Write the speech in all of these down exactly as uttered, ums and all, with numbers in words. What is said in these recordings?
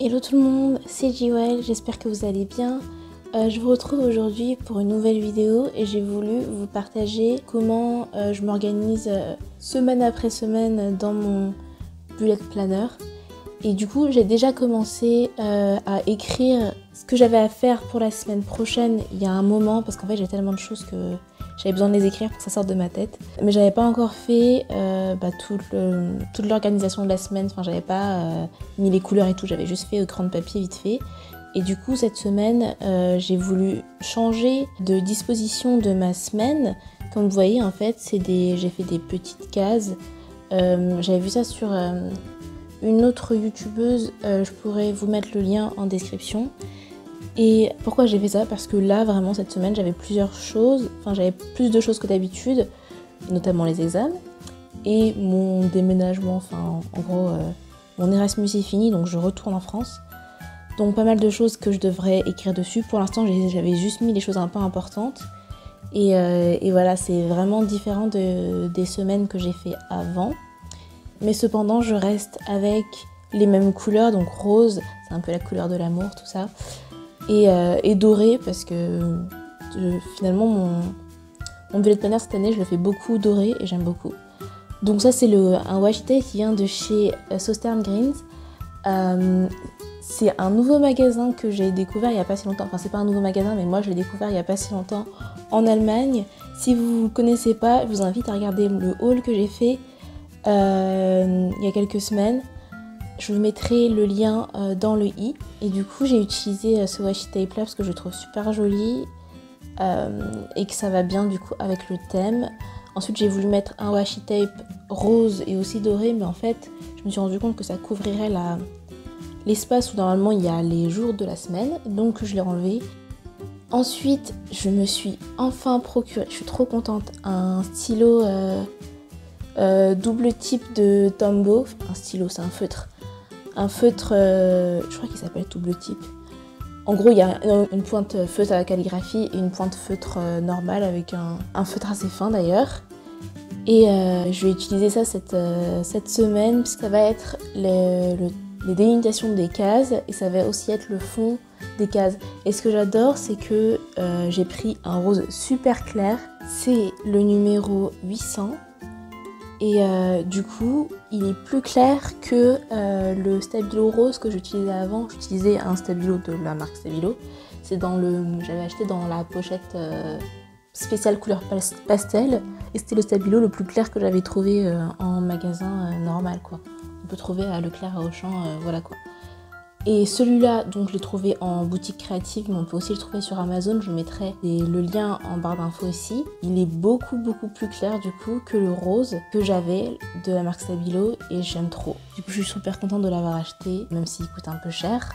Hello tout le monde, c'est Jiwell, j'espère que vous allez bien. Euh, je vous retrouve aujourd'hui pour une nouvelle vidéo et j'ai voulu vous partager comment euh, je m'organise euh, semaine après semaine dans mon bullet planner. Et du coup, j'ai déjà commencé euh, à écrire ce que j'avais à faire pour la semaine prochaine il y a un moment, parce qu'en fait j'ai tellement de choses que j'avais besoin de les écrire pour que ça sorte de ma tête. Mais j'avais pas encore fait euh, bah, tout le, toute l'organisation de la semaine, enfin j'avais pas euh, mis les couleurs et tout, j'avais juste fait au crayon de papier vite fait. Et du coup cette semaine, euh, j'ai voulu changer de disposition de ma semaine. Comme vous voyez en fait, c'est des, j'ai fait des petites cases. Euh, j'avais vu ça sur euh, une autre youtubeuse, euh, je pourrais vous mettre le lien en description. Et pourquoi j'ai fait ça? Parce que là, vraiment, cette semaine, j'avais plusieurs choses. Enfin, j'avais plus de choses que d'habitude, notamment les examens. Et mon déménagement, enfin, en gros, euh, mon Erasmus est fini, donc je retourne en France. Donc pas mal de choses que je devrais écrire dessus. Pour l'instant, j'avais juste mis les choses un peu importantes. Et, euh, et voilà, c'est vraiment différent de, des semaines que j'ai fait avant. Mais cependant, je reste avec les mêmes couleurs, donc rose, c'est un peu la couleur de l'amour, tout ça. Et, euh, et doré, parce que euh, finalement mon, mon bullet planner cette année je le fais beaucoup doré et j'aime beaucoup. Donc ça c'est le, un washi tape qui vient de chez euh, Southern Greens. Euh, c'est un nouveau magasin que j'ai découvert il n'y a pas si longtemps, enfin c'est pas un nouveau magasin mais moi je l'ai découvert il n'y a pas si longtemps en Allemagne. Si vous ne connaissez pas, je vous invite à regarder le haul que j'ai fait euh, il y a quelques semaines. Je vous mettrai le lien euh, dans le i. Et du coup, j'ai utilisé euh, ce washi tape là parce que je le trouve super joli euh, et que ça va bien du coup avec le thème. Ensuite, j'ai voulu mettre un washi tape rose et aussi doré, mais en fait, je me suis rendu compte que ça couvrirait la... l'espace où normalement il y a les jours de la semaine, donc je l'ai enlevé. Ensuite, je me suis enfin procuré, je suis trop contente, un stylo euh, euh, double type de Tombow. Un stylo, c'est un feutre. Un feutre, euh, je crois qu'il s'appelle double type. En gros, il y a une pointe feutre à la calligraphie et une pointe feutre euh, normale avec un, un feutre assez fin d'ailleurs. Et euh, je vais utiliser ça cette, euh, cette semaine puisque ça va être le, le, les délimitations des cases et ça va aussi être le fond des cases. Et ce que j'adore, c'est que euh, j'ai pris un rose super clair. C'est le numéro huit cents. Et euh, du coup, il est plus clair que euh, le stabilo rose que j'utilisais avant. J'utilisais un stabilo de la marque Stabilo. C'est dans le, j'avais acheté dans la pochette euh, spéciale couleur pastel. Et c'était le stabilo le plus clair que j'avais trouvé euh, en magasin euh, normal, quoi. On peut trouver à Leclerc, à Auchan, euh, voilà quoi. Et celui-là, donc je l'ai trouvé en boutique créative, mais on peut aussi le trouver sur Amazon. Je mettrai le lien en barre d'infos ici. Il est beaucoup beaucoup plus clair du coup que le rose que j'avais de la marque Stabilo et j'aime trop. Du coup je suis super contente de l'avoir acheté, même s'il coûte un peu cher.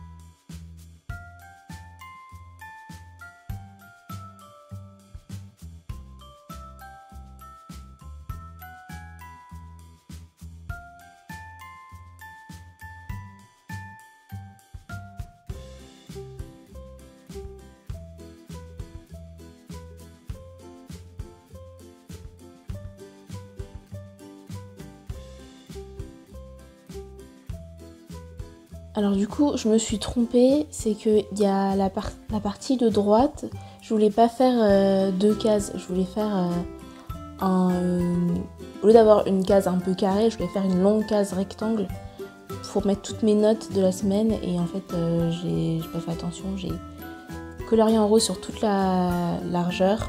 Alors du coup, je me suis trompée, c'est qu'il y a la, par la partie de droite, je voulais pas faire euh, deux cases, je voulais faire euh, un... Euh, au lieu d'avoir une case un peu carrée, je voulais faire une longue case rectangle pour mettre toutes mes notes de la semaine et en fait euh, j'ai pas fait attention, j'ai colorié en rose sur toute la largeur.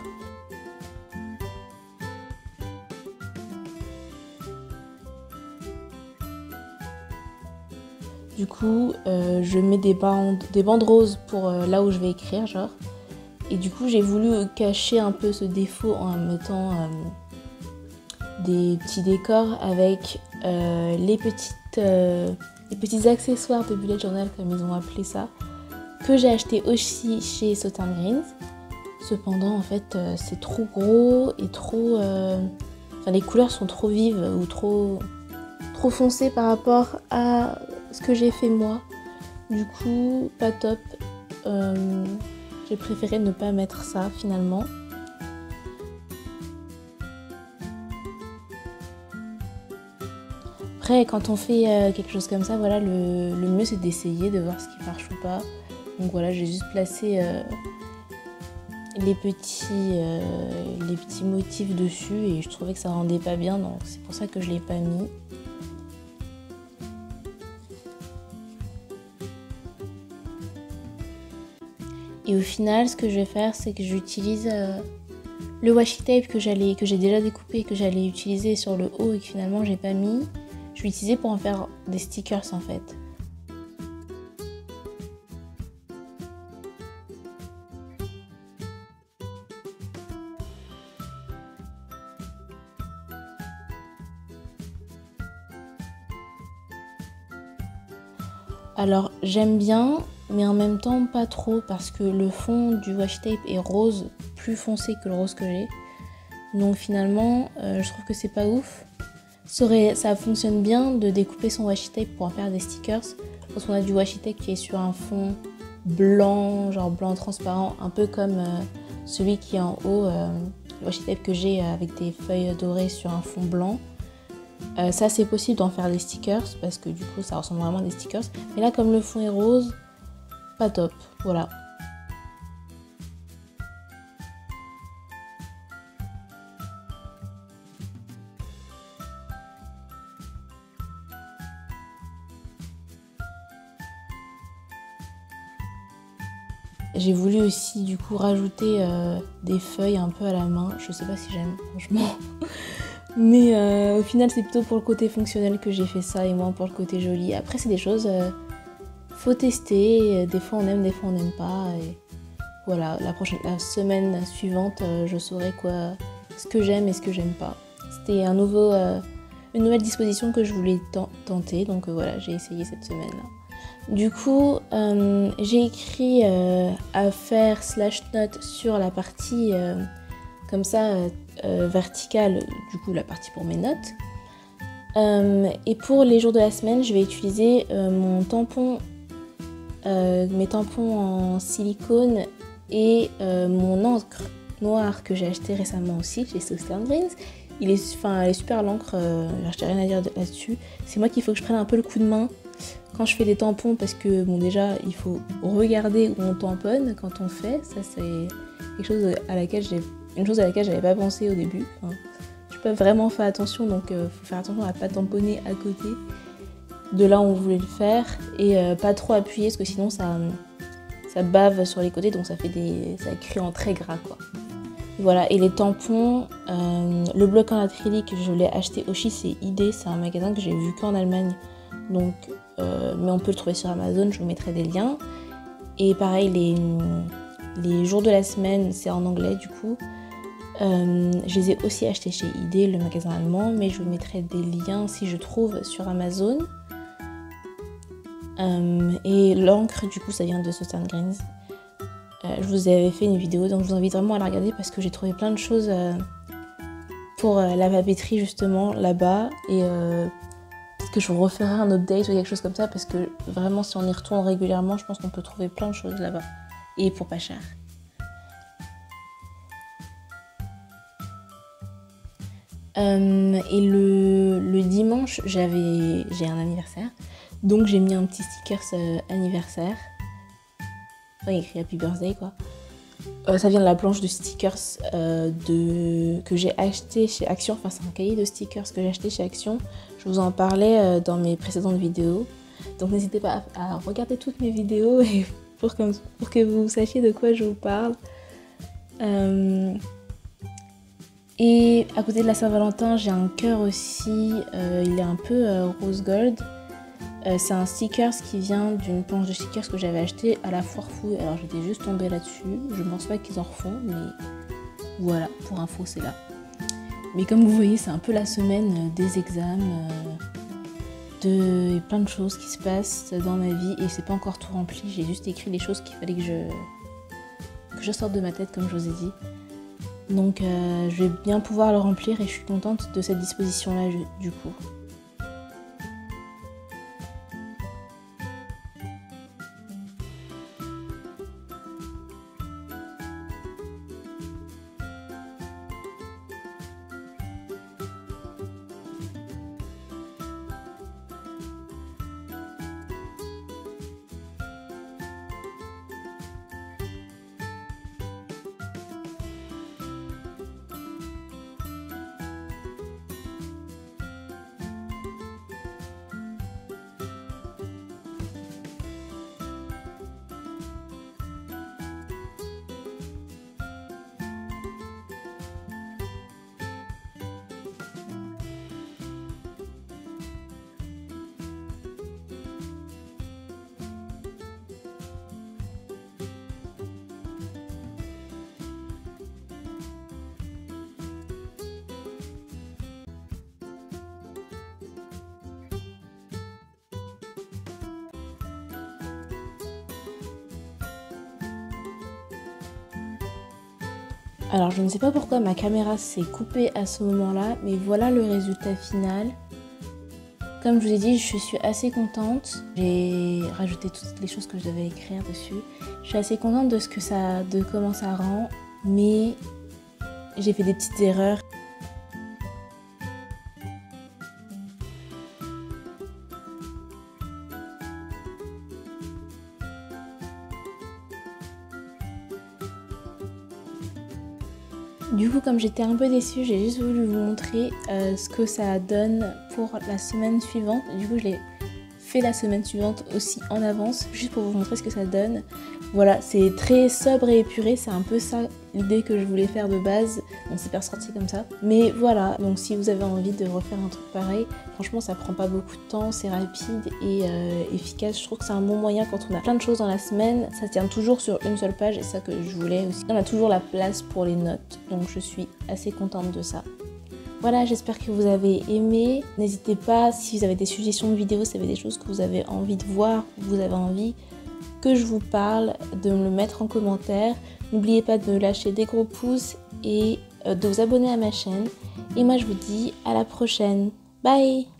Du coup, euh, je mets des bandes, des bandes roses pour euh, là où je vais écrire, genre. Et du coup, j'ai voulu cacher un peu ce défaut en mettant euh, des petits décors avec euh, les, petites, euh, les petits accessoires de bullet journal, comme ils ont appelé ça, que j'ai acheté aussi chez Southern Greens. Cependant, en fait, euh, c'est trop gros et trop... Euh... Enfin, les couleurs sont trop vives ou trop, trop foncées par rapport à ce que j'ai fait moi. Du coup, pas top. Euh, j'ai préféré ne pas mettre ça finalement. Après, quand on fait euh, quelque chose comme ça, voilà, le, le mieux c'est d'essayer, de voir ce qui marche ou pas. Donc voilà, j'ai juste placé euh, les, petits, euh, les petits motifs dessus et je trouvais que ça rendait pas bien, donc c'est pour ça que je l'ai pas mis. Et au final, ce que je vais faire, c'est que j'utilise euh, le washi tape que j'allais, que j'ai déjà découpé, que j'allais utiliser sur le haut et que finalement j'ai pas mis. Je vais utiliser pour en faire des stickers en fait. Alors j'aime bien, mais en même temps pas trop parce que le fond du washi tape est rose, plus foncé que le rose que j'ai. Donc finalement, euh, je trouve que c'est pas ouf. Ça, aurait, ça fonctionne bien de découper son washi tape pour en faire des stickers. Parce qu'on a du washi tape qui est sur un fond blanc, genre blanc transparent, un peu comme euh, celui qui est en haut, euh, le washi tape que j'ai avec des feuilles dorées sur un fond blanc. Euh, ça c'est possible d'en faire des stickers parce que du coup ça ressemble vraiment à des stickers. Mais là comme le fond est rose, pas top, voilà. J'ai voulu aussi du coup rajouter euh, des feuilles un peu à la main. Je sais pas si j'aime franchement. Mais euh, au final c'est plutôt pour le côté fonctionnel que j'ai fait ça et moins pour le côté joli. Après c'est des choses, euh, faut tester. Des fois on aime, des fois on n'aime pas. Et voilà, la, prochaine, la semaine suivante euh, je saurai quoi, ce que j'aime et ce que j'aime pas. C'était un nouveau, euh, une nouvelle disposition que je voulais tenter. Donc euh, voilà, j'ai essayé cette semaine là. Du coup, euh, j'ai écrit euh, à faire slash note sur la partie euh, comme ça euh, euh, verticale, du coup la partie pour mes notes. Euh, et pour les jours de la semaine, je vais utiliser euh, mon tampon, euh, mes tampons en silicone et euh, mon encre noire que j'ai acheté récemment aussi chez Southern Greens. Il est, enfin, elle est super l'encre, euh, j'ai rien à dire là-dessus. C'est moi qu'il faut que je prenne un peu le coup de main quand je fais des tampons parce que bon déjà il faut regarder où on tamponne quand on fait, ça c'est quelque chose à laquelle j'ai une chose à laquelle j'avais pas pensé au début. Enfin, je peux vraiment faire attention, donc euh, faut faire attention à pas tamponner à côté de là où on voulait le faire et euh, pas trop appuyer parce que sinon ça ça bave sur les côtés, donc ça fait des ça écrit en très gras quoi. Voilà, et les tampons, euh, le bloc en acrylique je l'ai acheté au Oshi, c'est I D, c'est un magasin que j'ai vu qu'en Allemagne. Donc, euh, mais on peut le trouver sur Amazon, je vous mettrai des liens. Et pareil, les, les jours de la semaine, c'est en anglais du coup. Euh, je les ai aussi achetés chez I D, le magasin allemand, mais je vous mettrai des liens si je trouve sur Amazon. Euh, et l'encre, du coup, ça vient de Southern Greens. Euh, je vous avais fait une vidéo, donc je vous invite vraiment à la regarder parce que j'ai trouvé plein de choses euh, pour euh, la papeterie justement là-bas. Et euh, que je vous referai un update ou quelque chose comme ça parce que vraiment si on y retourne régulièrement je pense qu'on peut trouver plein de choses là-bas et pour pas cher. Euh, et le, le dimanche j'avais j'ai un anniversaire donc j'ai mis un petit sticker euh, anniversaire, enfin il y a écrit Happy Birthday quoi. Euh, ça vient de la planche de stickers euh, de... que j'ai acheté chez Action, enfin c'est un cahier de stickers que j'ai acheté chez Action. Je vous en parlais euh, dans mes précédentes vidéos. Donc n'hésitez pas à, à regarder toutes mes vidéos et pour, que, pour que vous sachiez de quoi je vous parle. Euh... Et à côté de la Saint-Valentin, j'ai un cœur aussi, euh, il est un peu euh, rose gold. Euh, c'est un stickers qui vient d'une planche de stickers que j'avais acheté à la foire fouille. Alors j'étais juste tombée là-dessus. Je ne pense pas qu'ils en refont, mais voilà, pour info c'est là. Mais comme vous voyez, c'est un peu la semaine des examens, euh, de plein de choses qui se passent dans ma vie et c'est pas encore tout rempli. J'ai juste écrit les choses qu'il fallait que je, que je sorte de ma tête comme je vous ai dit. Donc euh, je vais bien pouvoir le remplir et je suis contente de cette disposition-là du coup. Alors je ne sais pas pourquoi ma caméra s'est coupée à ce moment-là, mais voilà le résultat final. Comme je vous ai dit, je suis assez contente. J'ai rajouté toutes les choses que je devais écrire dessus. Je suis assez contente de ce que ça, de comment ça rend, mais j'ai fait des petites erreurs. Du coup, comme j'étais un peu déçue, j'ai juste voulu vous montrer euh, ce que ça donne pour la semaine suivante. Du coup, je l'ai fait la semaine suivante aussi en avance, juste pour vous montrer ce que ça donne. Voilà, c'est très sobre et épuré, c'est un peu ça l'idée que je voulais faire de base. On s'est pas ressorti comme ça. Mais voilà, donc si vous avez envie de refaire un truc pareil, franchement ça prend pas beaucoup de temps, c'est rapide et euh, efficace. Je trouve que c'est un bon moyen quand on a plein de choses dans la semaine. Ça tient toujours sur une seule page et ça que je voulais aussi. On a toujours la place pour les notes, donc je suis assez contente de ça. Voilà, j'espère que vous avez aimé. N'hésitez pas, si vous avez des suggestions de vidéos, si vous avez des choses que vous avez envie de voir, vous avez envie que je vous parle, de me le mettre en commentaire. N'oubliez pas de me lâcher des gros pouces et de vous abonner à ma chaîne. Et moi je vous dis à la prochaine. Bye!